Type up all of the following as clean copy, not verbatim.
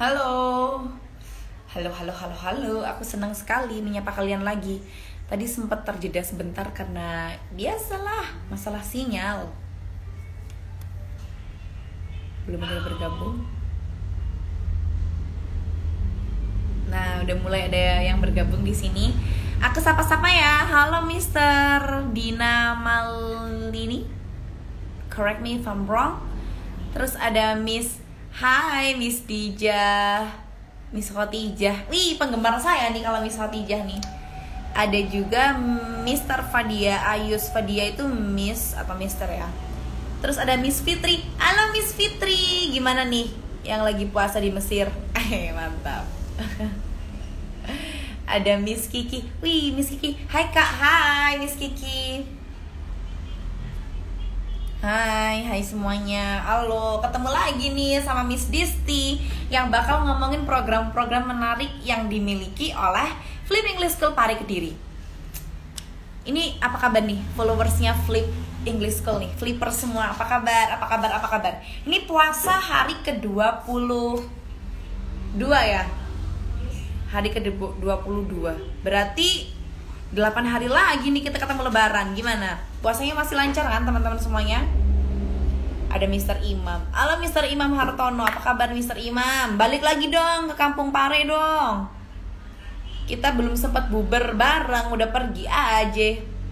Halo. Halo. Aku senang sekali menyapa kalian lagi. Tadi sempat terjeda sebentar karena biasalah masalah sinyal. Belum ada yang bergabung. Nah, udah mulai ada yang bergabung di sini. Aku sapa-sapa ya. Halo Mr. Dina Malini. Correct me if I'm wrong. Terus ada Hai Miss Dija, Miss Khotijah. Wih, penggemar saya nih kalau Miss Khotijah nih. Ada juga Mr. Fadia, Ayus Fadia itu Miss atau Mister ya. Terus ada Miss Fitri. Halo Miss Fitri, gimana nih yang lagi puasa di Mesir? Mantap. Ada Miss Kiki. Wih, Miss Kiki. Hai Kak, hai Miss Kiki. Hai semuanya. Halo, ketemu lagi nih sama Miss Disti yang bakal ngomongin program-program menarik yang dimiliki oleh Flip English School Pari Kediri. Ini apa kabar nih followersnya Flip English School nih, flipper semua, apa kabar? Ini puasa hari ke-22 ya. Hari ke-22. Berarti 8 hari lagi nih kita ketemu lebaran. Gimana? Puasanya masih lancar kan teman-teman semuanya? Ada Mr. Imam. Halo Mr. Imam Hartono, apa kabar Mr. Imam? Balik lagi dong ke Kampung Pare dong. Kita belum sempat bubar bareng, udah pergi aja.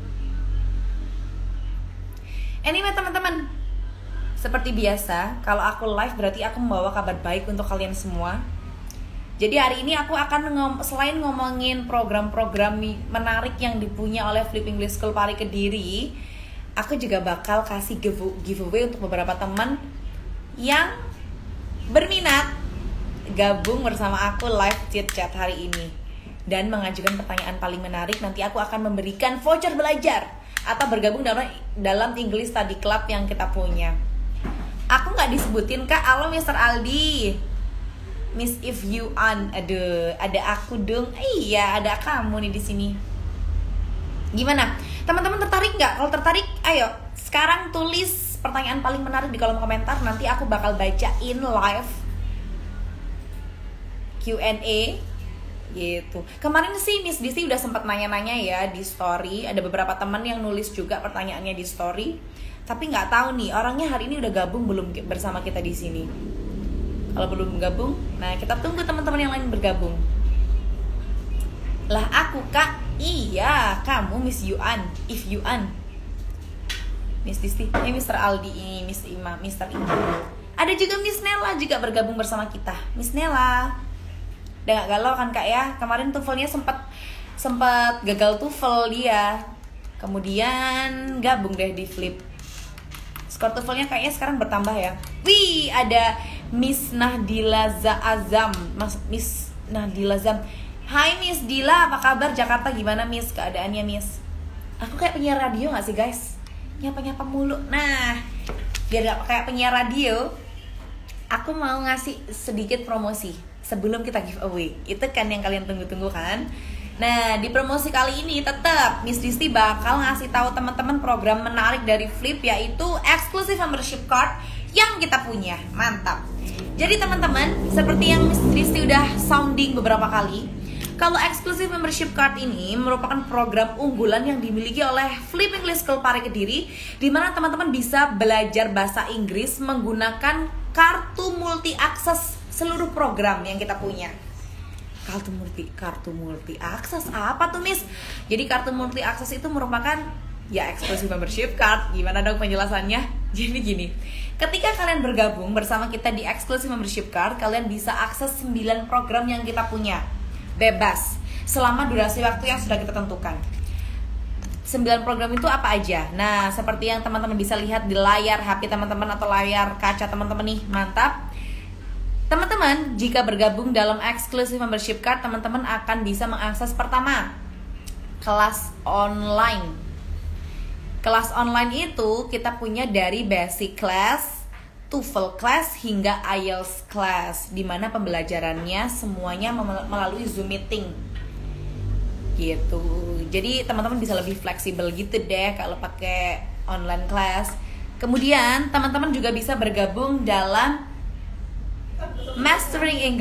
Anyway teman-teman, seperti biasa, kalau aku live berarti aku membawa kabar baik untuk kalian semua. Jadi hari ini aku akan selain ngomongin program-program menarik yang dipunya oleh Flip English School Pari Kediri, aku juga bakal kasih giveaway untuk beberapa teman yang berminat gabung bersama aku live chit chat hari ini dan mengajukan pertanyaan paling menarik. Nanti aku akan memberikan voucher belajar atau bergabung dalam English Study Club yang kita punya. Aku nggak disebutin Kak. Halo Mr. Aldi, Miss If You On, aduh, ada aku dong. Iya, ada kamu nih di sini. Gimana? Teman-teman tertarik nggak? Kalau tertarik, ayo sekarang tulis pertanyaan paling menarik di kolom komentar. Nanti aku bakal bacain live Q&A gitu. Kemarin sih Miss Disi udah sempat nanya-nanya ya di story. Ada beberapa teman yang nulis juga pertanyaannya di story. Tapi nggak tahu nih orangnya hari ini udah gabung belum bersama kita di sini. Kalau belum gabung, nah kita tunggu teman-teman yang lain bergabung. Lah aku Kak, iya kamu Miss Yuan, If Yuan, Miss Disti, ini Mr. Aldi, ini Miss Ima, Mr. Ima. Ada juga Miss Nela juga bergabung bersama kita. Miss Nela, udah gak galau kan Kak ya? Kemarin TOEFL-nya sempat gagal TOEFL dia, kemudian gabung deh di Flip. Skor TOEFL-nya kayaknya sekarang bertambah ya. Wih, ada Miss Nahdila Azam, Miss Nahdila Azam. Hai Miss Dila, apa kabar? Jakarta gimana Miss? Keadaannya Miss? Aku kayak penyiar radio gak sih guys? Nyapa-nyapa mulu. Nah, biar gak kayak penyiar radio, aku mau ngasih sedikit promosi sebelum kita giveaway. Itu kan yang kalian tunggu-tunggu kan? Nah, di promosi kali ini tetap Miss Disti bakal ngasih tahu teman-teman program menarik dari Flip, yaitu exclusive membership card yang kita punya. Mantap. Jadi teman-teman, seperti yang Miss Disti udah sounding beberapa kali, kalau exclusive membership card ini merupakan program unggulan yang dimiliki oleh Flip English School Pari Kediri, di mana teman-teman bisa belajar bahasa Inggris menggunakan kartu multi akses seluruh program yang kita punya. Kartu multi akses apa tuh Miss? Jadi kartu multi akses itu merupakan ya exclusive membership card. Gimana dong penjelasannya? Jadi gini, ketika kalian bergabung bersama kita di exclusive membership card, kalian bisa akses 9 program yang kita punya bebas selama durasi waktu yang sudah kita tentukan. 9 program itu apa aja? Nah, seperti yang teman-teman bisa lihat di layar HP teman-teman atau layar kaca teman-teman nih, mantap. Teman-teman, jika bergabung dalam exclusive membership card, teman-teman akan bisa mengakses pertama, kelas online. Kelas online itu kita punya dari basic class, TOEFL class, hingga IELTS class, di mana pembelajarannya semuanya melalui Zoom meeting gitu. Jadi teman-teman bisa lebih fleksibel gitu deh kalau pakai online class. Kemudian teman-teman juga bisa bergabung dalam Mastering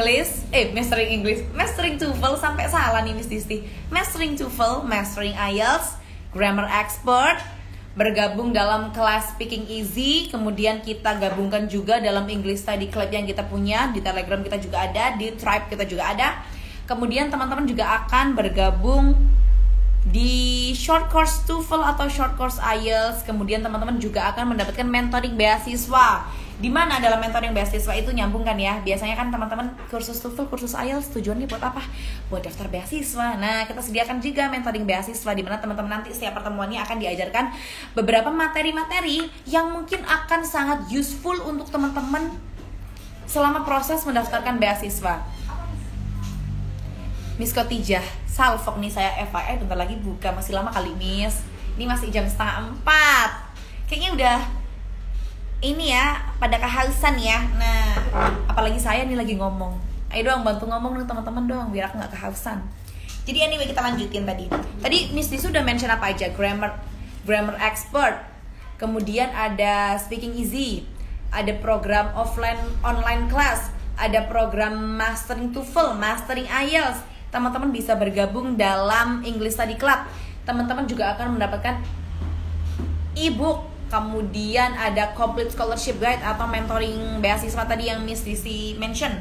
TOEFL sampai salah nih Miss Disti. Mastering TOEFL, Mastering IELTS, Grammar Expert, bergabung dalam kelas Speaking Easy. Kemudian kita gabungkan juga dalam English Study Club yang kita punya. Di Telegram kita juga ada, di Tribe kita juga ada. Kemudian teman-teman juga akan bergabung di short course TOEFL atau short course IELTS. Kemudian teman-teman juga akan mendapatkan mentoring beasiswa. Di mana dalam mentoring beasiswa itu nyambung kan ya. Biasanya kan teman-teman kursus TOEFL, kursus IELTS tujuannya buat apa? Buat daftar beasiswa. Nah, kita sediakan juga mentoring beasiswa di mana teman-teman nanti setiap pertemuannya akan diajarkan beberapa materi-materi yang mungkin akan sangat useful untuk teman-teman selama proses mendaftarkan beasiswa. Miss Khotijah, salfok nih saya FYI bentar lagi buka, masih lama kali Miss. Ini masih jam 3:30. Kayaknya udah ini ya, pada kehausan ya. Nah, apalagi saya nih lagi ngomong. Ayo dong bantu ngomong dong teman-teman dong, biar aku gak kehausan. Jadi anyway kita lanjutin tadi. Tadi Miss Disu udah mention apa aja? Grammar Expert. Kemudian ada Speaking Easy. Ada program online class. Ada program Mastering TOEFL, Mastering IELTS. Teman-teman bisa bergabung dalam English Study Club. Teman-teman juga akan mendapatkan e-book. Kemudian ada Complete Scholarship Guide atau mentoring beasiswa tadi yang Miss Disi mention.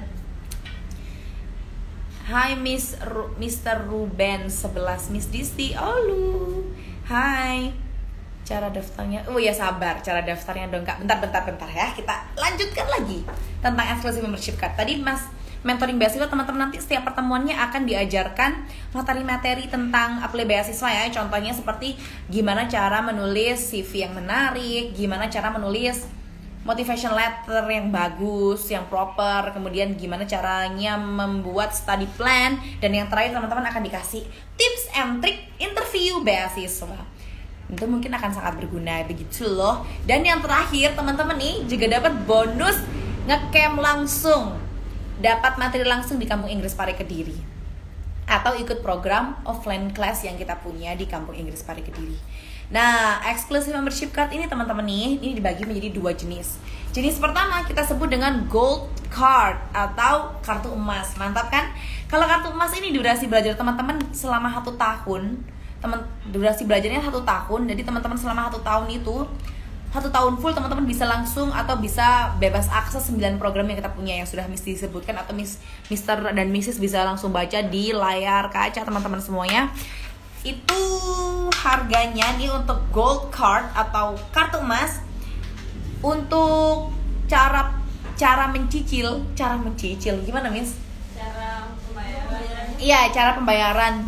Hai Mr. Ruben 11 Miss Disi. Halo. Hai. Cara daftarnya. Oh ya sabar, cara daftarnya dong Kak. Bentar ya. Kita lanjutkan lagi tentang exclusive membership card. Tadi Mas mentoring beasiswa teman-teman nanti setiap pertemuannya akan diajarkan materi-materi tentang apply beasiswa ya. Contohnya seperti gimana cara menulis CV yang menarik, gimana cara menulis motivation letter yang bagus, yang proper, kemudian gimana caranya membuat study plan, dan yang terakhir teman-teman akan dikasih tips and trick interview beasiswa. Itu mungkin akan sangat berguna begitu loh. Dan yang terakhir teman-teman nih juga dapat bonus ngecamp langsung. Dapat materi langsung di Kampung Inggris Pare Kediri. Atau ikut program offline class yang kita punya di Kampung Inggris Pare Kediri. Nah, exclusive membership card ini teman-teman nih, ini dibagi menjadi 2 jenis. Jenis pertama kita sebut dengan gold card atau kartu emas. Mantap kan? Kalau kartu emas ini durasi belajar teman-teman selama 1 tahun. Durasi belajarnya 1 tahun. Jadi teman-teman selama 1 tahun itu 1 tahun full teman-teman bisa langsung atau bisa bebas akses 9 program yang kita punya yang sudah Miss disebutkan, atau Mr. dan Mrs. bisa langsung baca di layar kaca teman-teman semuanya. Itu harganya nih untuk gold card atau kartu emas. Untuk cara mencicil gimana Miss? Cara pembayaran. Iya, cara pembayaran.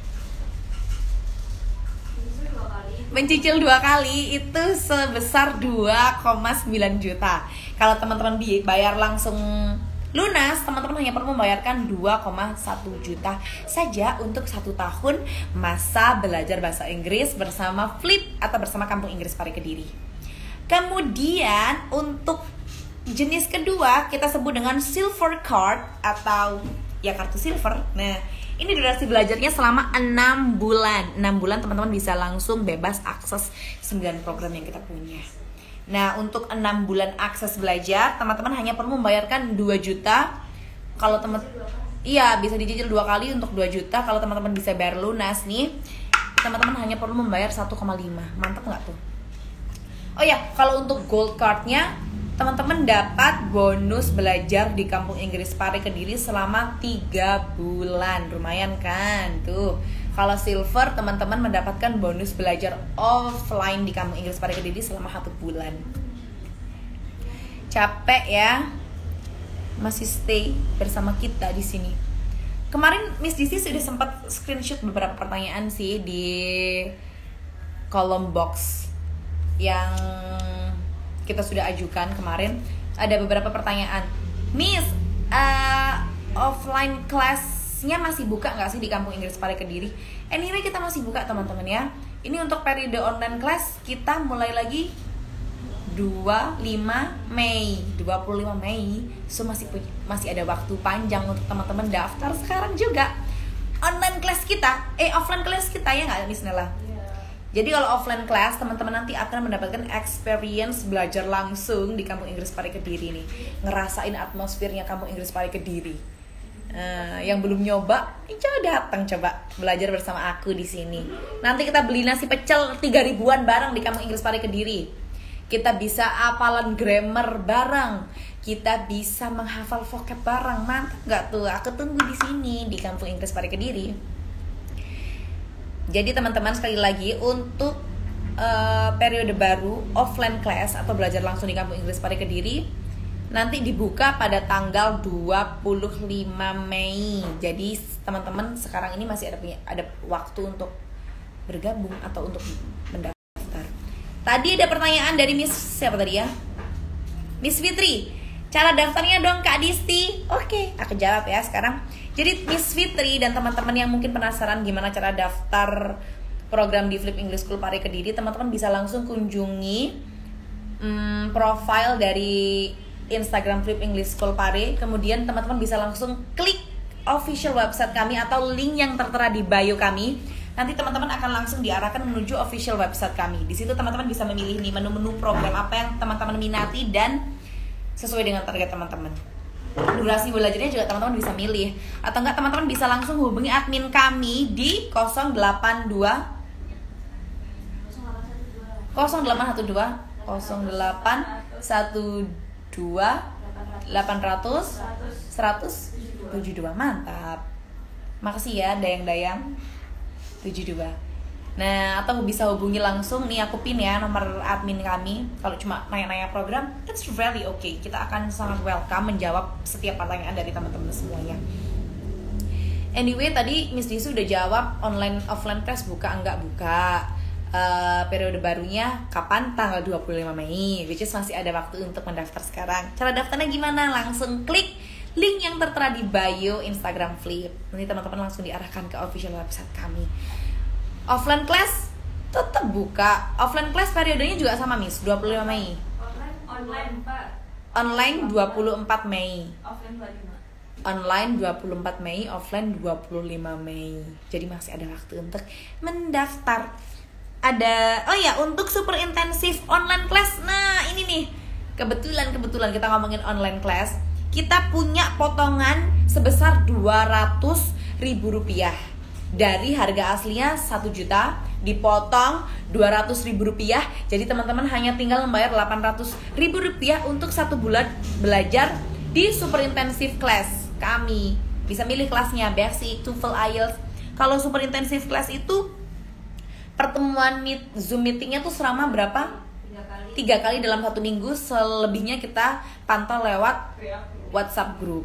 Mencicil 2 kali itu sebesar 2,9 juta. Kalau teman-teman bayar langsung lunas, teman-teman hanya perlu membayarkan 2,1 juta saja untuk 1 tahun masa belajar bahasa Inggris bersama Flip atau bersama Kampung Inggris Pare Kediri. Kemudian untuk jenis kedua kita sebut dengan silver card atau ya kartu silver. Nah, ini durasi belajarnya selama 6 bulan. 6 bulan teman-teman bisa langsung bebas akses 9 program yang kita punya. Nah, untuk 6 bulan akses belajar, teman-teman hanya perlu membayarkan 2 juta. Kalau iya, bisa dicicil 2 kali untuk 2 juta. Kalau teman-teman bisa bayar lunas nih, teman-teman hanya perlu membayar 1,5. Mantap nggak tuh? Oh ya, kalau untuk gold cardnya, teman-teman dapat bonus belajar di Kampung Inggris Pare Kediri selama 3 bulan. Lumayan kan tuh. Kalau silver, teman-teman mendapatkan bonus belajar offline di Kampung Inggris Pare Kediri selama 1 bulan. Capek ya? Masih stay bersama kita di sini. Kemarin Miss Disi sudah sempat screenshot beberapa pertanyaan sih di kolom box yang kita sudah ajukan kemarin. Ada beberapa pertanyaan. Miss, offline class-nya masih buka nggak sih di Kampung Inggris Pare Kediri? Anyway, kita masih buka teman-teman ya. Ini untuk periode online class kita mulai lagi 25 Mei. So masih ada waktu panjang untuk teman-teman daftar sekarang juga. Online class kita, offline class kita ya nggak Miss Nela? Jadi kalau offline class, teman-teman nanti akan mendapatkan experience belajar langsung di Kampung Inggris Pare Kediri nih. Ngerasain atmosfernya Kampung Inggris Pare Kediri. Yang belum nyoba, coba datang coba belajar bersama aku di sini. Nanti kita beli nasi pecel 3.000-an bareng di Kampung Inggris Pare Kediri. Kita bisa hafalan grammar bareng. Kita bisa menghafal vocab bareng. Mantap nggak tuh? Aku tunggu di sini di Kampung Inggris Pare Kediri. Jadi teman-teman sekali lagi untuk periode baru offline class atau belajar langsung di Kampung Inggris Pare Kediri nanti dibuka pada tanggal 25 Mei. Jadi teman-teman sekarang ini masih ada waktu untuk bergabung atau untuk mendaftar. Tadi ada pertanyaan dari Miss siapa tadi ya? Miss Fitri. Cara daftarnya dong Kak Disti. Oke, aku jawab ya sekarang. Jadi Miss Fitri dan teman-teman yang mungkin penasaran gimana cara daftar program di Flip English School Pare Kediri, teman-teman bisa langsung kunjungi profile dari Instagram Flip English School Pare. Kemudian teman-teman bisa langsung klik official website kami atau link yang tertera di bio kami. Nanti teman-teman akan langsung diarahkan menuju official website kami. Di situ teman-teman bisa memilih nih menu-menu program apa yang teman-teman minati dan sesuai dengan target teman-teman. Durasi belajarnya juga teman-teman bisa milih. Atau enggak teman-teman bisa langsung hubungi admin kami di 082 0812 0812 800 172. Mantap. Makasih ya Dayang-Dayang 72. Nah, atau bisa hubungi langsung nih, aku pin ya nomor admin kami. Kalau cuma nanya-nanya program, that's really okay. Kita akan sangat welcome menjawab setiap pertanyaan dari teman-teman semuanya. Anyway, tadi Miss Disu udah jawab online offline class buka enggak buka. Periode barunya kapan? Tanggal 25 Mei, which is masih ada waktu untuk mendaftar sekarang. Cara daftarnya gimana? Langsung klik link yang tertera di bio Instagram Flip. Nanti teman-teman langsung diarahkan ke official website kami. Offline class tetap buka. Offline class periodenya juga sama Miss, 25 Mei. Online Pak. Online 24 Mei. Offline 25. Online 24 Mei, offline 25 Mei. Jadi masih ada waktu untuk mendaftar. Ada, oh ya, untuk super intensif online class. Nah, ini nih. Kebetulan kita ngomongin online class. Kita punya potongan sebesar Rp200.000. Dari harga aslinya 1 juta dipotong Rp200.000. Jadi teman-teman hanya tinggal membayar Rp800.000 untuk 1 bulan belajar di super intensive class kami. Bisa milih kelasnya Basic, TOEFL, IELTS. Kalau super intensive class itu pertemuan Zoom meetingnya tuh selama berapa? 3 kali dalam 1 minggu. Selebihnya kita pantau lewat WhatsApp group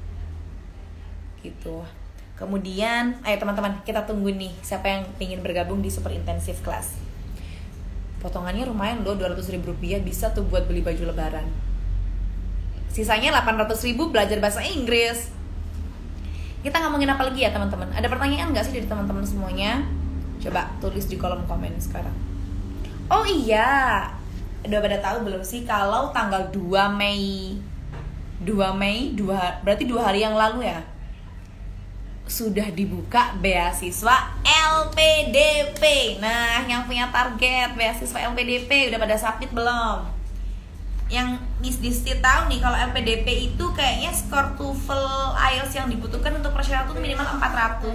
gitu. Kemudian, ayo teman-teman, kita tunggu nih siapa yang ingin bergabung di super intensive class. Potongannya lumayan loh, Rp200.000 bisa tuh buat beli baju lebaran. Sisanya Rp800.000 belajar bahasa Inggris. Kita ngomongin apa lagi ya teman-teman? Ada pertanyaan nggak sih dari teman-teman semuanya? Coba tulis di kolom komen sekarang. Oh iya, udah pada tahu belum sih kalau tanggal 2 Mei berarti 2 hari yang lalu ya, sudah dibuka beasiswa LPDP. Nah, yang punya target beasiswa LPDP udah pada submit belum? Yang Miss Disti tahu nih kalau LPDP itu kayaknya skor TOEFL IELTS yang dibutuhkan untuk persyaratan minimal 400.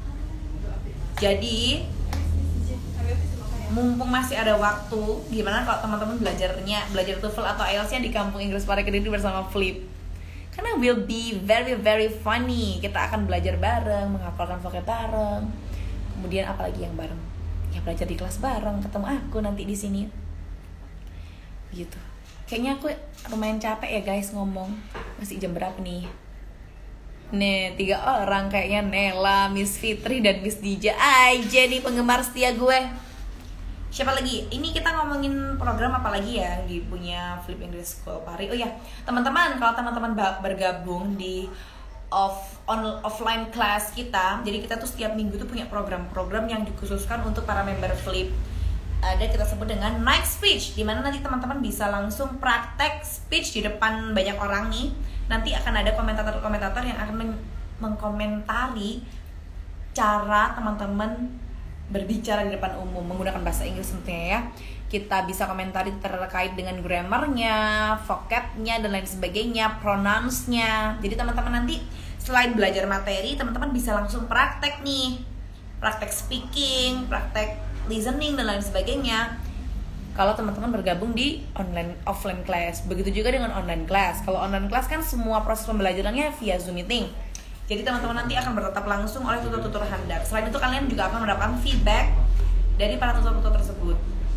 Jadi mumpung masih ada waktu, gimana kalau teman-teman belajar TOEFL atau IELTS-nya di Kampung Inggris Pare Kediri bersama Flip? Karena will be very very funny. Kita akan belajar bareng, menghafalkan vocab bareng. Kemudian apalagi yang bareng? Ya belajar di kelas bareng, ketemu aku nanti di sini. Gitu. Kayaknya aku lumayan capek ya guys ngomong. Masih jam berapa nih? Nih 3 orang kayaknya, Nela, Miss Fitri dan Miss Dija aja nih penggemar setia gue. Siapa lagi? Ini kita ngomongin program apa lagi ya di punya Flip English School Pare. Oh ya, teman-teman, kalau teman-teman bergabung di offline class kita, jadi kita tuh setiap minggu tuh punya program-program yang dikhususkan untuk para member Flip. Ada kita sebut dengan night speech, dimana nanti teman-teman bisa langsung praktek speech di depan banyak orang nih. Nanti akan ada komentator-komentator yang akan mengkomentari cara teman-teman berbicara di depan umum menggunakan bahasa Inggris tentunya ya. Kita bisa komentari terkait dengan grammarnya, vocabnya dan lain sebagainya, pronounce-nya. Jadi teman-teman nanti selain belajar materi, teman-teman bisa langsung praktek nih. Praktek speaking, praktek listening dan lain sebagainya. Kalau teman-teman bergabung di offline class. Begitu juga dengan online class. Kalau online class kan semua proses pembelajarannya via Zoom meeting. Jadi teman-teman nanti akan bertatap langsung oleh tutor-tutor handap. Selain itu kalian juga akan mendapatkan feedback dari para tutor-tutor tersebut.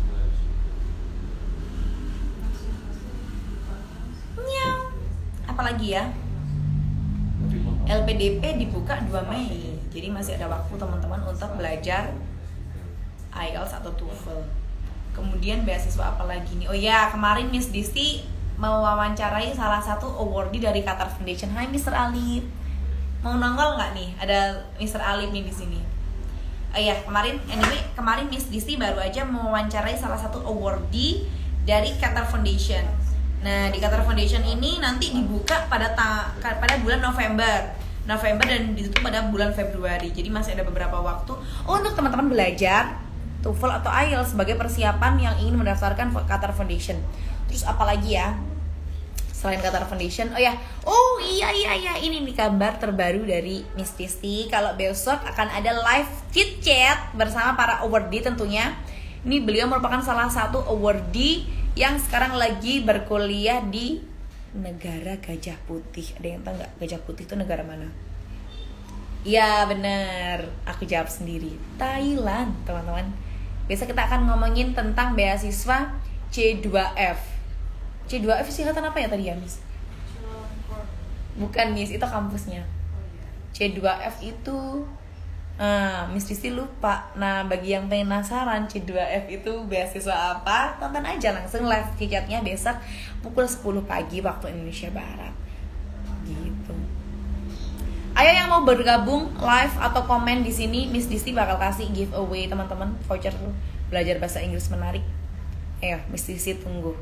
Nyam. Apalagi ya? LPDP dibuka 2 Mei. Jadi masih ada waktu teman-teman untuk belajar IELTS atau TOEFL. Kemudian beasiswa apa lagi nih? Oh ya, kemarin Miss Disti mewawancarai salah satu awardee dari Qatar Foundation. Hai Mr. Alif. Mau nongol nggak nih? Ada Mr. Alif nih di sini. Oh iya, kemarin Miss Disti baru aja mewawancarai salah satu awardee dari Qatar Foundation. Nah, di Qatar Foundation ini nanti dibuka pada bulan November dan ditutup pada bulan Februari. Jadi masih ada beberapa waktu untuk teman-teman belajar TOEFL atau IELTS sebagai persiapan yang ingin mendaftarkan Qatar Foundation. Terus apalagi ya? Selain Qatar Foundation, oh iya, ini nih kabar terbaru dari Miss Disti. Kalau besok akan ada live chit chat bersama para awardee tentunya. Ini beliau merupakan salah satu awardee yang sekarang lagi berkuliah di negara Gajah Putih. Ada yang tahu nggak Gajah Putih itu negara mana? Iya bener, aku jawab sendiri. Thailand, teman-teman. Besok kita akan ngomongin tentang beasiswa C2F. C2F singkatan apa ya tadi ya, Miss? Bukan, Miss, itu kampusnya. C2F itu Miss Disti lupa. Nah, bagi yang penasaran C2F itu beasiswa apa, tonton aja langsung live chatnya besok pukul 10 pagi waktu Indonesia Barat. Gitu. Ayo yang mau bergabung live atau komen di sini, Miss Disti bakal kasih giveaway teman-teman voucher belajar bahasa Inggris menarik. Ayo, Miss Disti tunggu.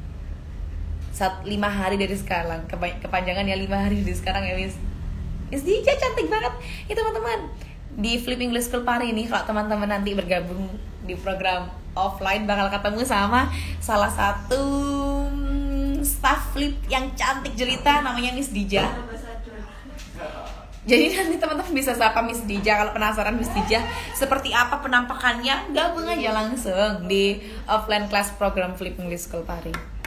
5 hari dari sekarang, kepanjangan ya 5 hari dari sekarang ya Miss. Miss Dija cantik banget ya teman-teman. Di Flip English School Pari ini kalau teman-teman nanti bergabung di program offline bakal ketemu sama salah satu staff Flip yang cantik jelita namanya Miss Dija. Jadi nanti teman-teman bisa sapa Miss Dija. Kalau penasaran Miss Dija seperti apa penampakannya, gabung aja langsung di offline class program Flip English School Pari.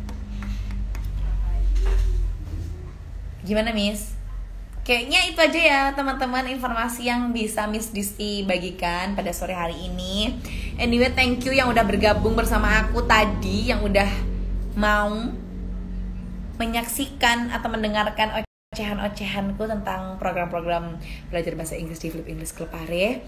Gimana Miss? Kayaknya itu aja ya teman-teman informasi yang bisa Miss Disti bagikan pada sore hari ini. Anyway, thank you yang udah bergabung bersama aku tadi, yang udah mau menyaksikan atau mendengarkan ocehan-ocehanku tentang program-program belajar bahasa Inggris di Flip English Club Pare.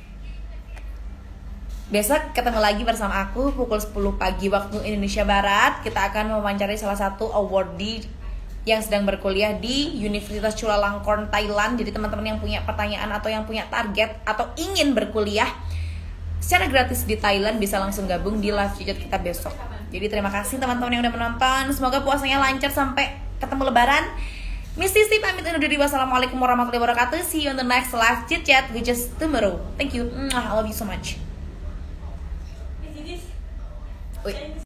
Besok ketemu lagi bersama aku pukul 10 pagi waktu Indonesia Barat. Kita akan mewawancarai salah satu awardee yang sedang berkuliah di Universitas Chulalongkorn, Thailand. Jadi teman-teman yang punya pertanyaan atau yang punya target atau ingin berkuliah secara gratis di Thailand bisa langsung gabung di live chat kita besok. Jadi terima kasih teman-teman yang udah menonton. Semoga puasanya lancar sampai ketemu lebaran. Miss Disti pamit undur diri. Wassalamualaikum warahmatullahi wabarakatuh. See you on the next live chit chat which is tomorrow. Thank you. I love you so much. Wait.